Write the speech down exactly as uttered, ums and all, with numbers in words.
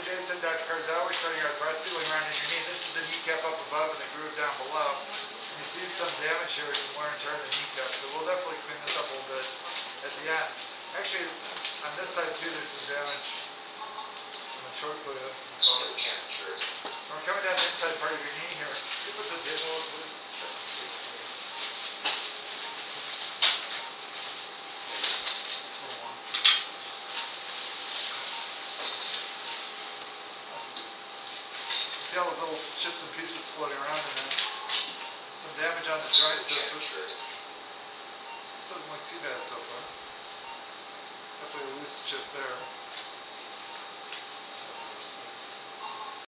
Jason, Doctor Carzel. We're starting our breastfeeding around in your knee. This is the kneecap up above and the groove down below. And you see some damage here, some wear and tear in the kneecap. So we'll definitely clean this up a little bit at the end. Actually, on this side too, there's some damage on the trochlea. So we're coming down the inside part of your knee here. You put the table up, please. See all those little chips and pieces floating around in there. Some damage on the joint surface. This doesn't look too bad so far. Definitely a loose chip there.